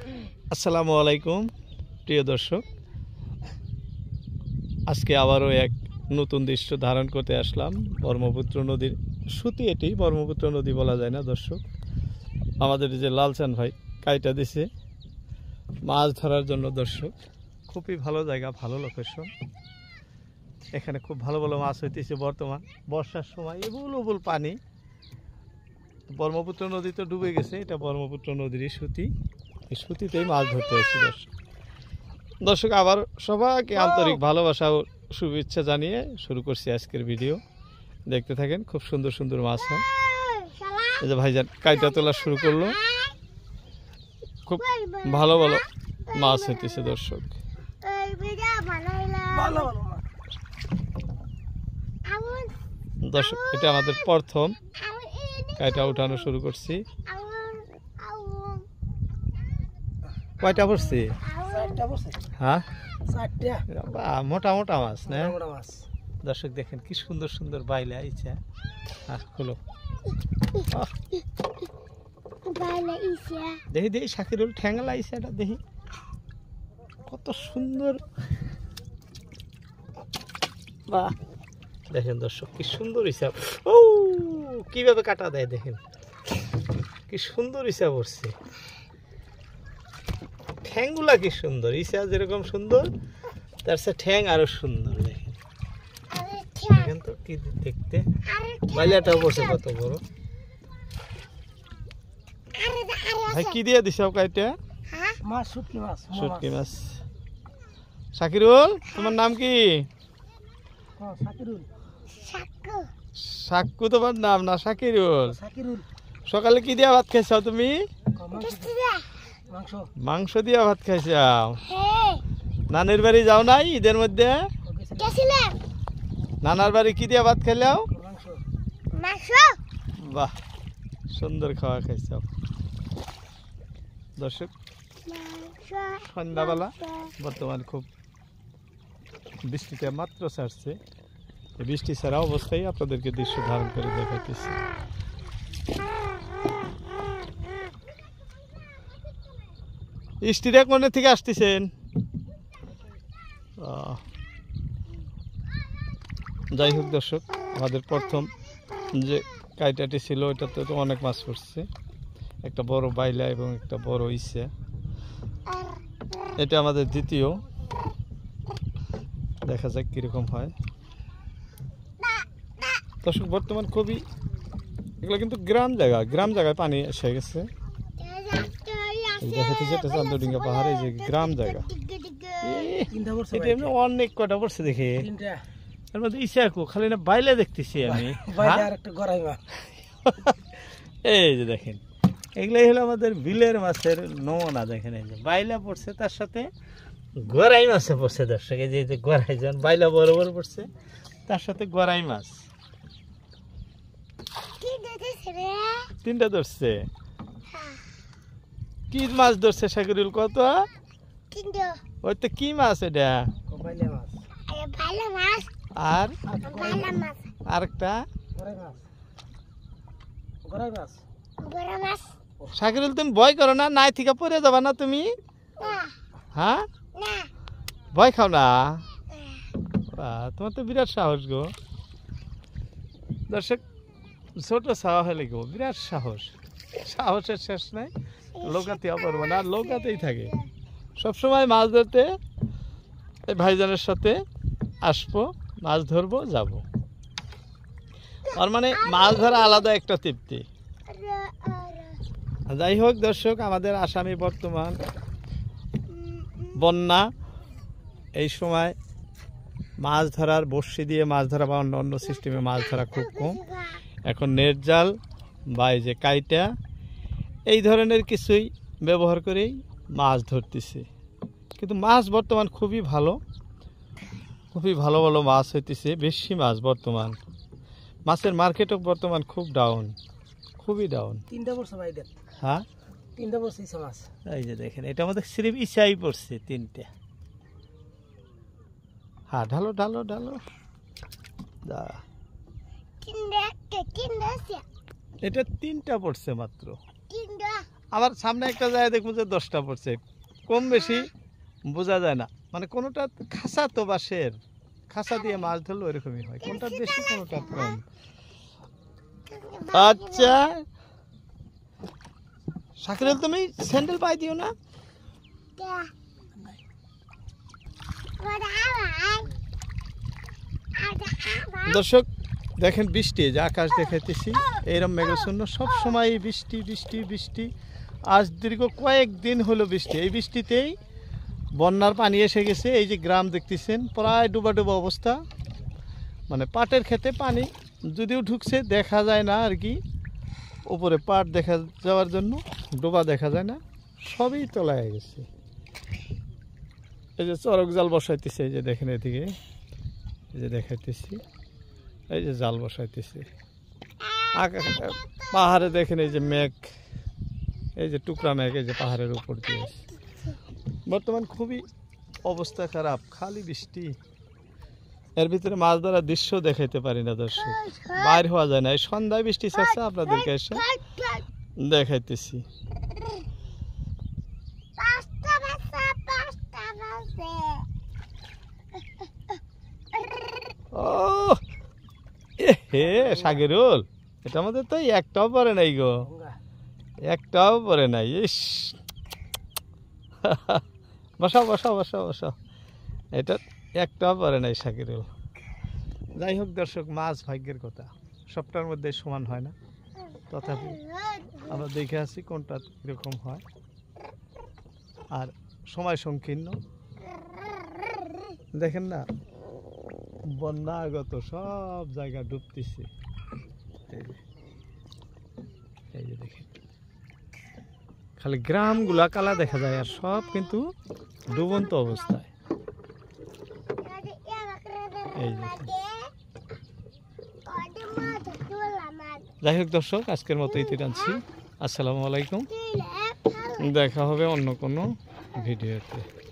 আসসালামু আলাইকুম প্রিয় দর্শক, আজকে আবারও এক নতুন দৃশ্য ধারণ করতে আসলাম। ব্রহ্মপুত্র নদীর সুতি, এটি ব্রহ্মপুত্র নদী বলা যায় না দর্শক। আমাদের যে লালচান ভাই কাইটা দিছে মাছ ধরার জন্য দর্শক। খুবই ভালো জায়গা, ভালো লোকেশন। এখানে খুব ভালো ভালো মাছ হইতেছে। বর্তমান বর্ষার সময় এবুল উবুল পানি। ব্রহ্মপুত্র নদী তো ডুবে গেছে, এটা ব্রহ্মপুত্র নদীরই সুতি। এই সুতিতেই মাছ ধরতে আসছি দর্শক। আবার সবাইকে আন্তরিক ভালোবাসা ও শুভেচ্ছা জানিয়ে শুরু করছি আজকের ভিডিও। দেখতে থাকেন, খুব সুন্দর সুন্দর মাছ হয়। এই যে ভাইজান কাইটা তোলা শুরু করলো, খুব ভালো ভালো মাছ হইতেছে দর্শক। দর্শক, এটা আমাদের প্রথম কাইটা উঠানো শুরু করছি। কয়টা পড়ছে? হ্যাঁ, মোটা মোটা মাছ না দর্শক। দেখেন কি সুন্দর সুন্দর বাইলে আইছে। খুলো দেখি দেখি শাকিরুল ঠ্যাঙ্গলা আইছে, এটা দেখি কত সুন্দর। বাহ, দেখেন দর্শক কি সুন্দর হিসাব। ও কিভাবে কাটা দেয় দেখেন, কি সুন্দর হিসাব করছে। ঠ্যাংগুলা কি সুন্দর, ইসা যেরকম সুন্দর তার সে ঠ্যাং আরো সুন্দর। দেখেন দেখেন তো কি দেখতে। বাইলাটাও পড়ছে কত বড়। ভাই কি দিয়ে দিছ কাইটা? শুটকি মাছ। শাকিরুল, তোমার নাম কি? সাক্কু তোমার নাম না শাকিরুল? সকালে কি দিয়া ভাত খাইছাও তুমি? মাংস দিয়া ভাত খাইছাও। নানির বাড়ি যাও নাই ঈদের মধ্যে? নানার বাড়ি কি দিয়া ভাত খাইলাও? বাহ, সুন্দর খাওয়া খাইছাও দর্শক। সন্ধ্যাবেলা বর্তমান খুব বৃষ্টিটা মাত্র ছাড়ছে। বৃষ্টি ছাড়া অবস্থায় আপনাদেরকে দৃশ্য ধারণ করে দেখাইতেছি। স্টিরা কোন থেকে আসতেছেন? যাই হোক দর্শক, আমাদের প্রথম যে কাইটাটি ছিল ওইটাতে তো অনেক মাছ পড়ছে। একটা বড় বাইলা এবং একটা বড় ইসে। এটা আমাদের দ্বিতীয়। দেখা যাক কিরকম হয় দর্শক। বর্তমান খুবই এগুলো কিন্তু গ্রাম জায়গায় পানি এসে গেছে। যেটা চান্দডিঙ্গা পাহাড়ে যে গ্রাম জায়গা, এটা এমনি অনেক কটা পড়ছে দেখে। এর মধ্যে ইসাকু খালি না বাইলে দেখতেছি আমি। এই যে দেখেন, এগুলাই হলো আমাদের বিলের মাছের নমুনা। দেখেন এই যে বাইলা পড়ছে, তার সাথে গড়াই মাছে পড়ছে দর্শক। এই যে গড়াই যখন বাইলা বড় বড় পড়ছে, তার সাথে গড়াই মাছ তিনটা ধরছে। কি মাছ ধরছে শাকিরুল? কত? ওই তো কি মাছ এটা? আর আরেকটা শাকিরুল, তুমি ভয় করো না? নাই থেকে পড়ে যাবা না তুমি? হ্যাঁ, ভয় খাও না? তোমার তো বিরাট সাহস গো দর্শক। ছোট ছাওয়া হলে গো বিরাট সাহস, সাহসের শেষ নাই। লোকাতে অপারবো না, লোকাতেই থাকে সবসময় মাছ ধরতে। এই ভাইজানের সাথে আসবো, মাছ ধরবো, যাবো। আর মানে মাছ ধরা আলাদা একটা তৃপ্তি। যাই হোক দর্শক, আমাদের আসামে বর্তমান বন্যা। এই সময় মাছ ধরার বড়শি দিয়ে মাছ ধরা বা অন্য অন্য সিস্টেমে মাছ ধরা খুব কম। এখন নেট জাল বা এই যে কাইটা, এই ধরনের কিছুই ব্যবহার করেই মাছ ধরতেছে। কিন্তু মাছ বর্তমান খুবই ভালো, খুবই ভালো ভালো মাছ হইতেছে, বেশি মাছ বর্তমান। মাছের মার্কেটও বর্তমান খুব ডাউন, খুবই ডাউন। হ্যাঁ, এই যে দেখেন, এটা আমাদের সিরিপ ইসাই পড়ছে তিনটে। হ্যাঁ, ঢালো ঢালো ঢালো। এটা তিনটা পড়ছে মাত্র। আবার সামনে একটা যায় দেখবো যে 10টা পড়ছে, কম বেশি বোঝা যায় না, মানে কোনোটা খাসা তো বাঁশের খাসা দিয়ে মাছ ধরলে ওইরকমই হয়, কোনটা বেশি কোনোটা কম। আচ্ছা শাকিরুল, তুমি স্যান্ডেল পাই দিও না। দর্শক দেখেন বৃষ্টি, যে আকাশ দেখাইতেছি এইরকম মেঘাচ্ছন্ন, সব সময় বৃষ্টি বৃষ্টি বৃষ্টি। আজ দীর্ঘ কয়েকদিন হলো বৃষ্টি, এই বৃষ্টিতেই বন্যার পানি এসে গেছে। এই যে গ্রাম দেখতেছেন প্রায় ডুবা ডুবা অবস্থা, মানে পাটের খেতে পানি যদিও ঢুকছে দেখা যায় না আর কি, উপরে পাট দেখা যাওয়ার জন্য ডোবা দেখা যায় না, সবই তলায় গেছে। এই যে চরক জাল বসাইতেছে, এই যে দেখেন এদিকে, এই যে দেখাইতেছি, এই যে জাল বসাইতেছে। পাহাড়ে দেখেন এই যে মেঘ, এই যে টুকরা মেঘ, এই যে পাহাড়ের উপর দিয়ে বর্তমান খুবই অবস্থা খারাপ, খালি বৃষ্টি। এর ভিতরে মাছ ধরার দৃশ্য দেখাইতে পারি না দর্শক, বাইর হওয়া যায় না। এই সন্ধ্যায় বৃষ্টি ছাড়ছে, আপনাদেরকে এসে দেখাইতেছি। ও হে শাকিরুল, এটা আমাদের তো একটাও পরে নাই গো, একটাও পরে নাই। ইস বসাও বসাও বসাও বসাও, এটা একটাও পরে নাই শাকিরুল। যাই হোক দর্শক, মাছ ভাগ্যের কথা, সবটার মধ্যে সমান হয় না, তথাপি আমরা দেখে আছি কোনটা কীরকম হয়। আর সময় সংকীর্ণ, দেখেন না বন্যা আগত সব জায়গা ডুবতেছে। এই যে দেখেন খালি গ্রামগুলা কালা দেখা যায়, আর সব কিন্তু ডুবন্ত অবস্থায়। এই যাই হোক দর্শক, আজকের মতো ইতি টানছি। আসসালামু আলাইকুম, দেখা হবে অন্য কোনো ভিডিওতে।